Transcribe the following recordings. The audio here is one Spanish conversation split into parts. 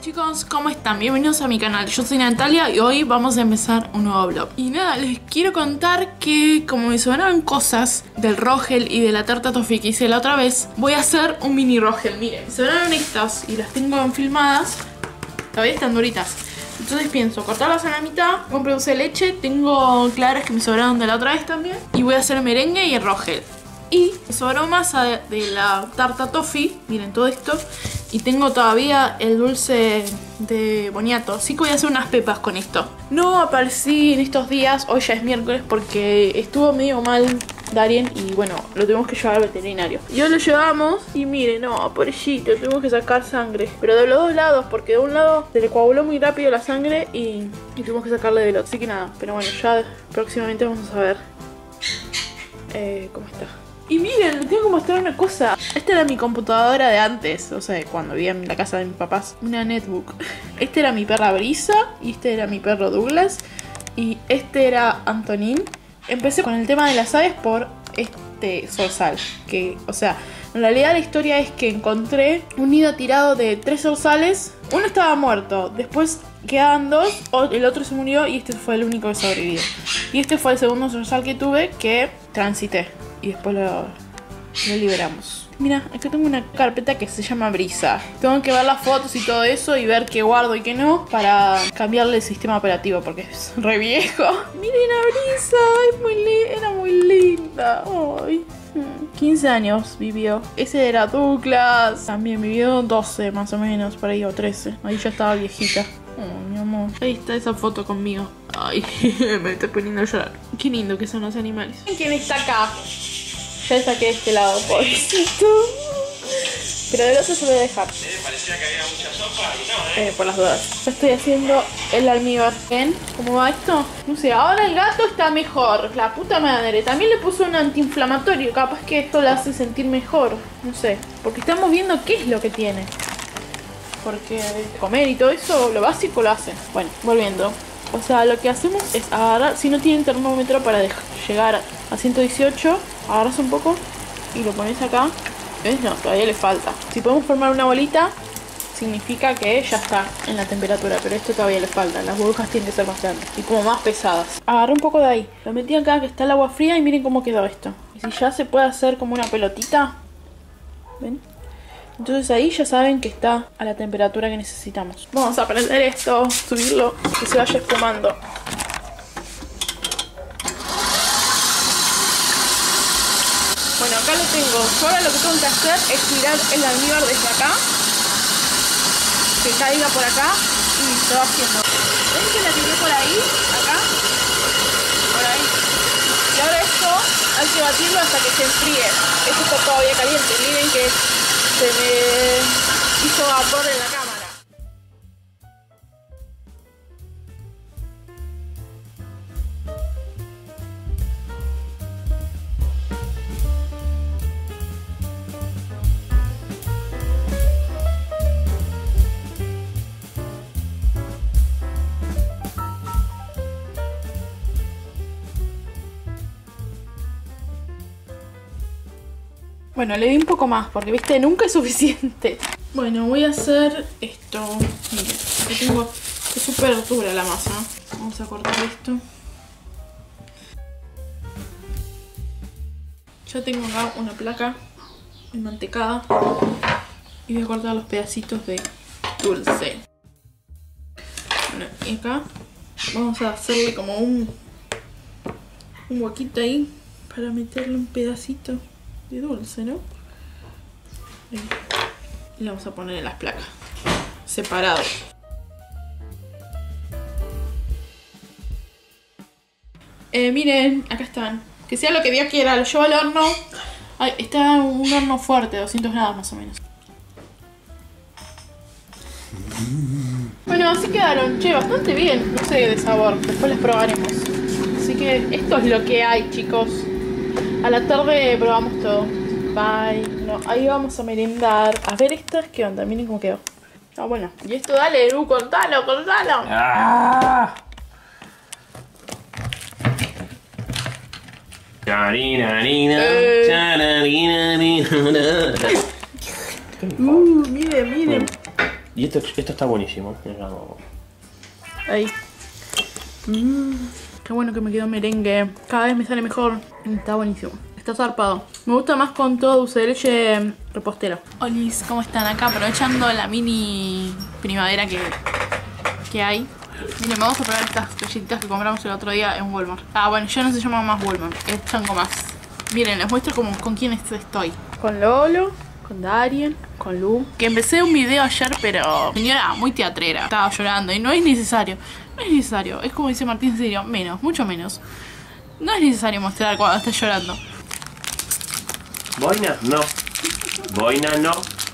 Chicos, ¿cómo están? Bienvenidos a mi canal, yo soy Natalia y hoy vamos a empezar un nuevo vlog. Y nada, les quiero contar que como me sobraron cosas del Rogel y de la tarta toffee que hice la otra vez, voy a hacer un mini Rogel. Miren, me sobraron estas y las tengo filmadas, todavía están duritas. Entonces pienso cortarlas a la mitad, compré dulce de leche, tengo claras que me sobraron de la otra vez también, y voy a hacer merengue y el Rogel. Y me sobró masa de la tarta toffee, miren todo esto. Y tengo todavía el dulce de boniato, así que voy a hacer unas pepas con esto. No aparecí en estos días, hoy ya es miércoles porque estuvo medio mal Darien y bueno, lo tuvimos que llevar al veterinario. Yo lo llevamos y miren, no, pobrecito, tuvimos que sacar sangre. Pero de los dos lados, porque de un lado se le coaguló muy rápido la sangre y tuvimos que sacarle del otro. Así que nada, pero bueno, ya próximamente vamos a saber cómo está. Y miren, les tengo que mostrar una cosa. Esta era mi computadora de antes, o sea, cuando vivía en la casa de mis papás. Una netbook. Este era mi perra Brisa y este era mi perro Douglas. Y este era Antonin. Empecé con el tema de las aves por este zorzal. Que, o sea, en realidad la historia es que encontré un nido tirado de 3 zorzales. Uno estaba muerto, después quedaban 2, el otro se murió y este fue el único que sobrevivió. Y este fue el segundo zorzal que tuve que transité. Y después lo liberamos. Mira, acá tengo una carpeta que se llama Brisa. Tengo que ver las fotos y todo eso y ver qué guardo y qué no para cambiarle el sistema operativo porque es re viejo. Miren a Brisa, era muy linda. Ay. 15 años vivió. Ese era Douglas. También vivió 12 más o menos, por ahí, o 13. Ahí ya estaba viejita. Oh, mi amor. Ahí está esa foto conmigo. Ay, me estoy poniendo a llorar. Qué lindo que son los animales. ¿Quién está acá? Ya saqué de este lado, pobrecito. Pero del otro se lo voy a dejar. Parecía que había mucha sopa y no, por las dudas. Ya estoy haciendo el almíbar. ¿Ven cómo va esto? No sé, ahora el gato está mejor. La puta madre. También le puso un antiinflamatorio. Capaz que esto le hace sentir mejor. No sé. Porque estamos viendo qué es lo que tiene. Porque comer y todo eso, lo básico lo hacen. Bueno, volviendo. O sea, lo que hacemos es agarrar, si no tienen termómetro para llegar a 118, agarras un poco y lo pones acá. ¿Ves? No, todavía le falta. Si podemos formar una bolita, significa que ya está en la temperatura, pero esto todavía le falta. Las burbujas tienen que ser más grandes y como más pesadas. Agarré un poco de ahí, lo metí acá que está el agua fría y miren cómo quedó esto. Y si ya se puede hacer como una pelotita, ¿ven? Entonces ahí ya saben que está a la temperatura que necesitamos. Vamos a prender esto, subirlo, que se vaya espumando. Bueno, acá lo tengo. Yo ahora lo que tengo que hacer es tirar el almíbar desde acá, que caiga por acá y se va haciendo. ¿Ven que la tiré por ahí? Acá. Por ahí. Y ahora esto hay que batirlo hasta que se enfríe. Esto está todavía caliente. Miren que se me hizo vapor en la cámara. Bueno, le di un poco más porque, viste, nunca es suficiente. Bueno, voy a hacer esto. Miren, aquí tengo... Es súper dura la masa. Vamos a cortar esto. Ya tengo acá una placa enmantecada. Y voy a cortar los pedacitos de dulce. Bueno, y acá vamos a hacerle como un huequito ahí para meterle un pedacito de dulce, ¿no? Y le vamos a poner en las placas separado. Miren, acá están. Que sea lo que Dios quiera, lo llevo al horno. Ay, está un horno fuerte, 200 grados más o menos. Bueno, así quedaron. Che, bastante bien. No sé de sabor, después les probaremos. Así que esto es lo que hay, chicos. A la tarde probamos todo. Bye. No, ahí vamos a merendar. A ver estas, ¿qué onda? Miren cómo quedó. Ah, bueno. Y esto, dale, Lu, contalo, contalo. ¡Ah! Miren, miren. Y esto está buenísimo. Ahí. Qué bueno que me quedó merengue. Cada vez me sale mejor. Está buenísimo. Está zarpado. Me gusta más con todo dulce de leche repostero. Olis, ¿cómo están? Acá aprovechando la mini primavera que hay. Miren, vamos a probar estas galletitas que compramos el otro día en Walmart. Ah, bueno, ya no se llama más Walmart, es Chango Más. Miren, les muestro con quién estoy. Con Lolo, con Darien, con Lu. Que empecé un video ayer, pero señora, muy teatrera. Estaba llorando y no es necesario. No es necesario, es como dice Martín Serio, menos, mucho menos. No es necesario mostrar cuando estás llorando. ¿Boina? No. Boina no.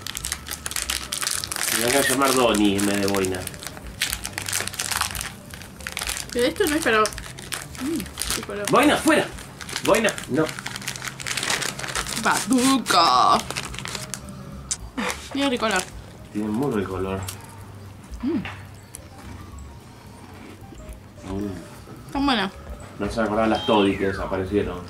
Me van a llamar Donnie en vez de Boina. Pero esto no es para... Boina, fuera. Boina, no. Bazooka. Mira el color. Tiene muy rico color. Tan buena. No se acordaban las Toddy que desaparecieron.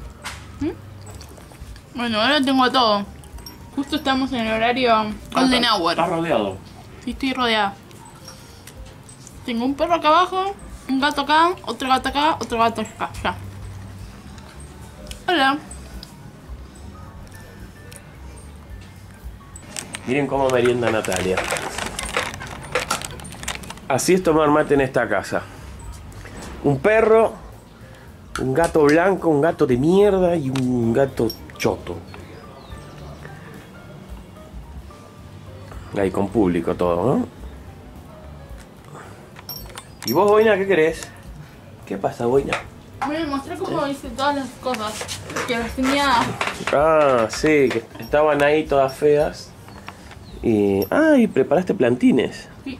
Bueno, ahora tengo todo. Justo estamos en el horario Golden Hour. Estás rodeado. Sí, estoy rodeada. Tengo un perro acá abajo, un gato acá, otro gato acá, otro gato acá. Ya. Hola. Miren cómo merienda Natalia. Así es tomar mate en esta casa. Un perro, un gato blanco, un gato de mierda y un gato choto. Ahí con público todo, ¿no? ¿Y vos, Boina, qué querés? ¿Qué pasa, Boina? Me mostré cómo hice todas las cosas que las tenía. Ah, sí, que estaban ahí todas feas. Y preparaste plantines. Sí.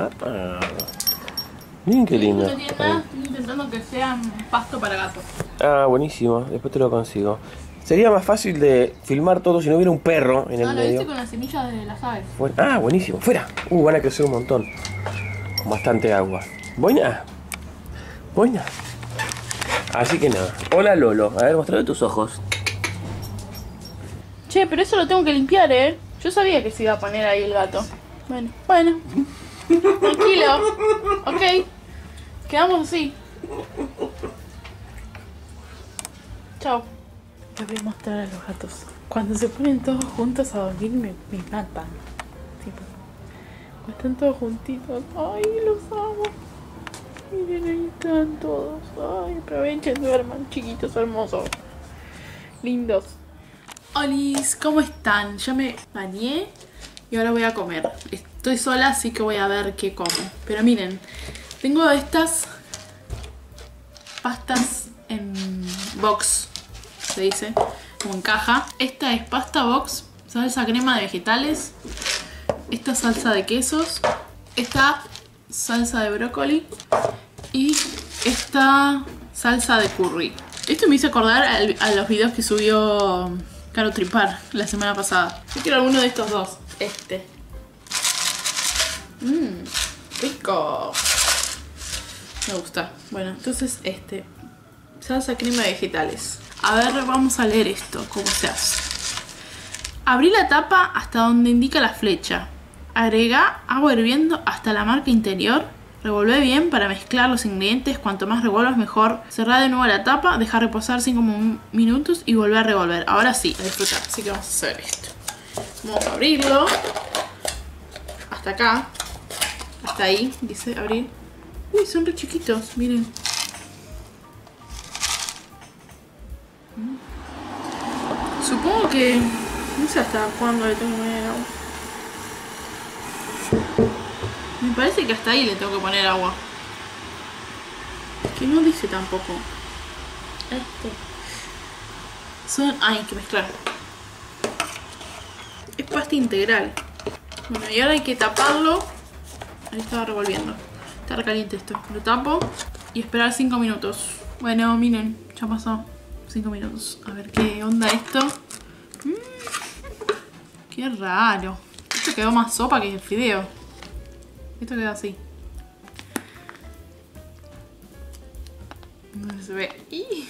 Miren qué lindo. No tiene nada, estoy intentando que sean pasto para gatos. Buenísimo, después te lo consigo. Sería más fácil de filmar todo si no hubiera un perro en el Lo medio. hice con las semillas de las aves. Buenísimo, fuera. Van a crecer un montón. Con bastante agua. Boina. Así que nada. Hola, Lolo. A ver, mostrame tus ojos. Che, pero eso lo tengo que limpiar, ¿eh? Yo sabía que se iba a poner ahí el gato. Bueno. Tranquilo. Ok. Quedamos así. Chao. Les voy a mostrar a los gatos. Cuando se ponen todos juntos a dormir me matan. Tipo, están todos juntitos. Ay, los amo. Miren, ahí están todos. Ay, aprovechen, duerman, chiquitos, hermosos. Lindos. Olis, ¿cómo están? Ya me bañé y ahora voy a comer. Estoy sola, así que voy a ver qué como. Pero miren, tengo estas pastas en box, se dice, como en caja. Esta es pasta box, salsa crema de vegetales. Esta salsa de quesos. Esta salsa de brócoli. Y esta salsa de curry. Esto me hizo acordar a los videos que subió Caro Tripar la semana pasada. Yo quiero alguno de estos dos. Este. Rico. Me gusta. Bueno, entonces este. Salsa crema de vegetales. A ver, vamos a leer esto. ¿Cómo se hace? Abrí la tapa hasta donde indica la flecha. Agrega agua hirviendo hasta la marca interior. Revolvé bien para mezclar los ingredientes. Cuanto más revuelvas mejor. Cerrá de nuevo la tapa. Deja reposar 5 minutos y volver a revolver. Ahora sí, a disfrutar. Así que vamos a hacer esto. Vamos a abrirlo. Hasta acá. Hasta ahí, dice abrir. Uy, son re chiquitos, miren. Supongo que... no sé hasta cuándo le tengo que poner agua. Me parece que hasta ahí le tengo que poner agua. Que no dice tampoco. Hay que mezclar. Es pasta integral. Bueno, y ahora hay que taparlo. Ahí estaba revolviendo. Está recaliente esto. Lo tapo y esperar 5 minutos. Bueno, miren, ya pasó 5 minutos. A ver qué onda esto. Qué raro. Esto quedó más sopa que el fideo. Esto quedó así. No se ve. ¡Ih!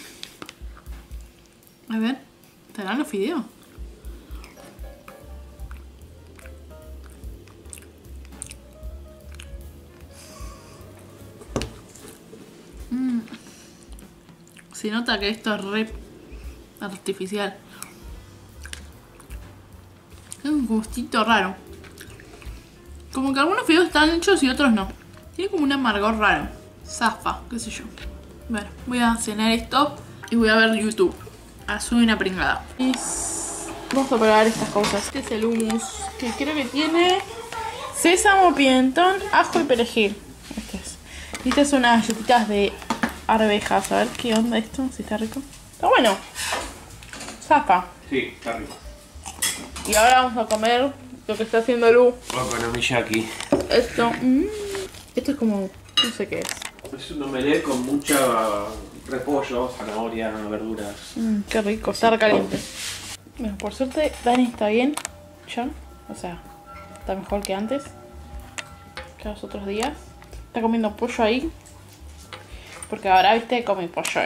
A ver, ¿estarán los fideos? Se nota que esto es re artificial. Es un gustito raro. Como que algunos fideos están hechos y otros no. Tiene como un amargor raro. Zafa, qué sé yo. Bueno, voy a cenar esto y voy a ver YouTube. Soy una pringada. Vamos a probar estas cosas. Este es el hummus, que creo que tiene sésamo, pimentón, ajo y perejil. Este es. Y estas son unas galletitas de arvejas. A ver qué onda esto, si está rico. Está bueno. Zafa. Sí, está rico. Y ahora vamos a comer lo que está haciendo Lu. Okonomiyaki. Esto. Esto es como... no sé qué es. Es un omelette con mucha repollo, zanahoria, verduras. Qué rico, está caliente. Bueno, por suerte Dani está bien. Ya. O sea, está mejor que antes. Que los otros días. Está comiendo pollo ahí. Porque ahora, viste, come pollo.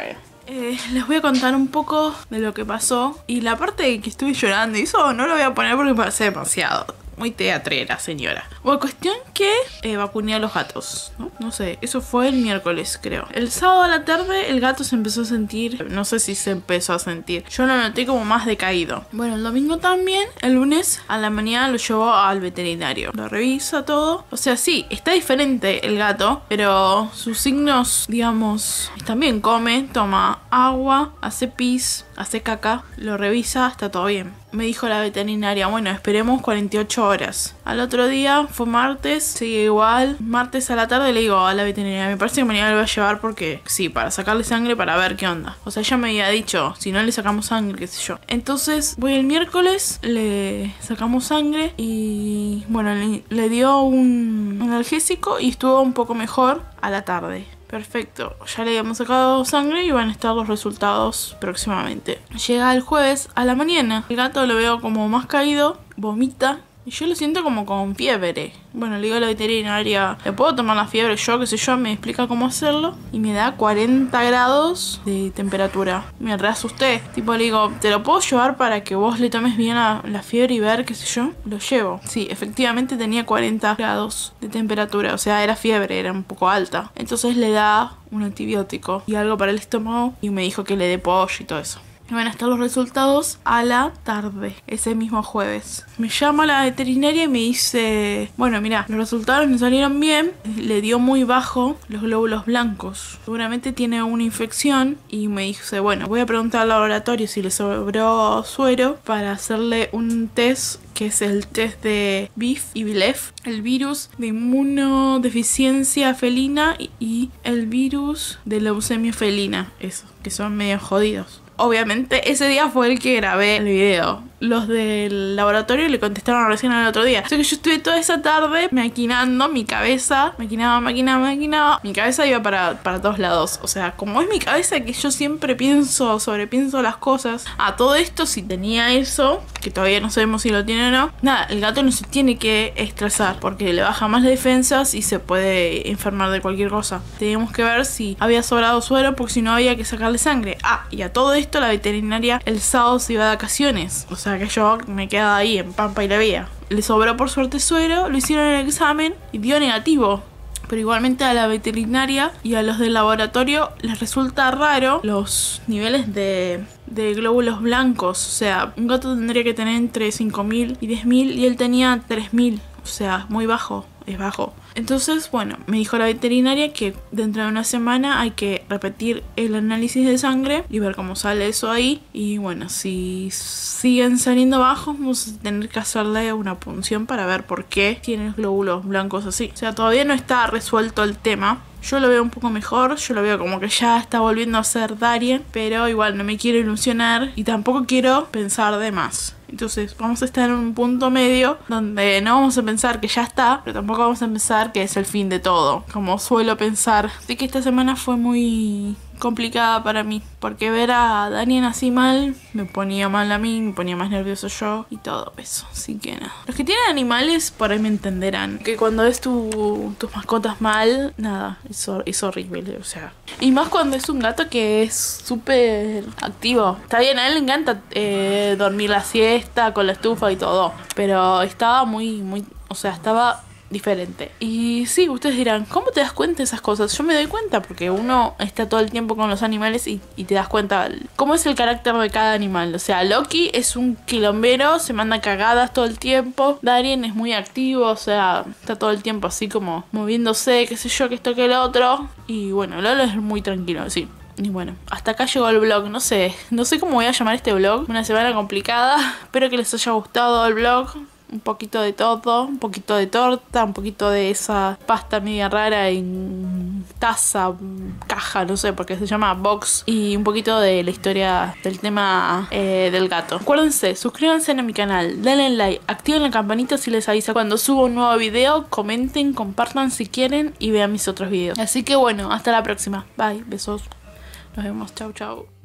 Les voy a contar un poco de lo que pasó. Y la parte de que estuve llorando y eso no lo voy a poner porque me parece demasiado. Muy teatrera, señora. Bueno, cuestión que vacuné a los gatos, ¿no? No sé, eso fue el miércoles, creo. El sábado a la tarde el gato se empezó a sentir... no sé si se empezó a sentir. Yo lo noté como más decaído. Bueno, el domingo también. El lunes a la mañana lo llevó al veterinario. Lo revisa todo. O sea, sí, está diferente el gato, pero sus signos, digamos, también come, toma agua, hace pis, hace caca, lo revisa, está todo bien. Me dijo la veterinaria, bueno, esperemos 48 horas. Al otro día, fue martes, sigue igual. Martes a la tarde le digo a la veterinaria, me parece que mañana lo voy a llevar porque, sí, para sacarle sangre para ver qué onda. O sea, ella me había dicho, si no le sacamos sangre, qué sé yo. Entonces, voy el miércoles, le sacamos sangre y, bueno, le dio un analgésico y estuvo un poco mejor a la tarde. Perfecto, ya le habíamos sacado sangre y van a estar los resultados próximamente. Llega el jueves a la mañana, el gato lo veo como más caído, vomita y yo lo siento como con fiebre. Bueno, le digo a la veterinaria, ¿le puedo tomar la fiebre yo? Qué sé yo, me explica cómo hacerlo y me da 40 grados de temperatura. Me re asusté, tipo le digo, ¿te lo puedo llevar para que vos le tomes bien la fiebre y ver qué sé yo? Lo llevo. Sí, efectivamente tenía 40 grados de temperatura, o sea, era fiebre, era un poco alta. Entonces le da un antibiótico y algo para el estómago y me dijo que le dé pollo y todo eso. Y van a estar los resultados a la tarde, ese mismo jueves. Me llama la veterinaria y me dice, bueno, mira, los resultados me salieron bien, le dio muy bajo los glóbulos blancos. Seguramente tiene una infección y me dice, bueno, voy a preguntar al laboratorio si le sobró suero para hacerle un test que es el test de BIF y BILEF, el virus de inmunodeficiencia felina y el virus de leucemia felina, eso, que son medio jodidos. Obviamente ese día fue el que grabé el video. Los del laboratorio le contestaron recién al otro día. O sea que yo estuve toda esa tarde maquinando mi cabeza. Maquinaba. Mi cabeza iba para todos lados. O sea, como es mi cabeza que yo siempre sobrepienso las cosas. A todo esto, si tenía eso, que todavía no sabemos si lo tiene o no. Nada, el gato no se tiene que estresar porque le baja más las defensas y se puede enfermar de cualquier cosa. Teníamos que ver si había sobrado suero porque si no había que sacarle sangre. Y a todo esto la veterinaria el sábado se iba de vacaciones. O sea que yo me quedaba ahí en Pampa y la Vía. Le sobró por suerte suero, lo hicieron el examen y dio negativo. Pero igualmente a la veterinaria y a los del laboratorio les resulta raro los niveles de glóbulos blancos. O sea, un gato tendría que tener entre 5.000 y 10.000 y él tenía 3.000. O sea, muy bajo, es bajo. Entonces, bueno, me dijo la veterinaria que dentro de una semana hay que repetir el análisis de sangre y ver cómo sale eso ahí. Y bueno, si siguen saliendo bajos, vamos a tener que hacerle una punción para ver por qué tiene los glóbulos blancos así. O sea, todavía no está resuelto el tema. Yo lo veo un poco mejor, yo lo veo como que ya está volviendo a ser Darien, pero igual no me quiero ilusionar y tampoco quiero pensar de más. Entonces vamos a estar en un punto medio donde no vamos a pensar que ya está, pero tampoco vamos a pensar que es el fin de todo, como suelo pensar. Así que esta semana fue muy complicada para mí, porque ver a Daniel así mal me ponía mal a mí, me ponía más nervioso yo y todo eso. Así que nada, los que tienen animales por ahí me entenderán que cuando ves tus mascotas mal, nada, es horrible, o sea. Y más cuando es un gato que es súper activo. Está bien, a él le encanta dormir la siesta con la estufa y todo, pero estaba muy, o sea, estaba diferente. Y sí, ustedes dirán, ¿cómo te das cuenta de esas cosas? Yo me doy cuenta porque uno está todo el tiempo con los animales y te das cuenta cómo es el carácter de cada animal. O sea, Loki es un quilombero, se manda cagadas todo el tiempo. Darien es muy activo, o sea, está todo el tiempo así como moviéndose, qué sé yo, que esto que el otro. Y bueno, Lolo es muy tranquilo, sí. Y bueno, hasta acá llegó el vlog. No sé cómo voy a llamar este vlog. Una semana complicada. Espero que les haya gustado el vlog. Un poquito de todo, un poquito de torta, un poquito de esa pasta media rara en taza, caja, no sé, porque se llama box. Y un poquito de la historia del tema del gato. Acuérdense, suscríbanse a mi canal, denle like, activen la campanita si les avisa cuando subo un nuevo video, comenten, compartan si quieren y vean mis otros videos. Así que bueno, hasta la próxima. Bye, besos. Nos vemos, chau chau.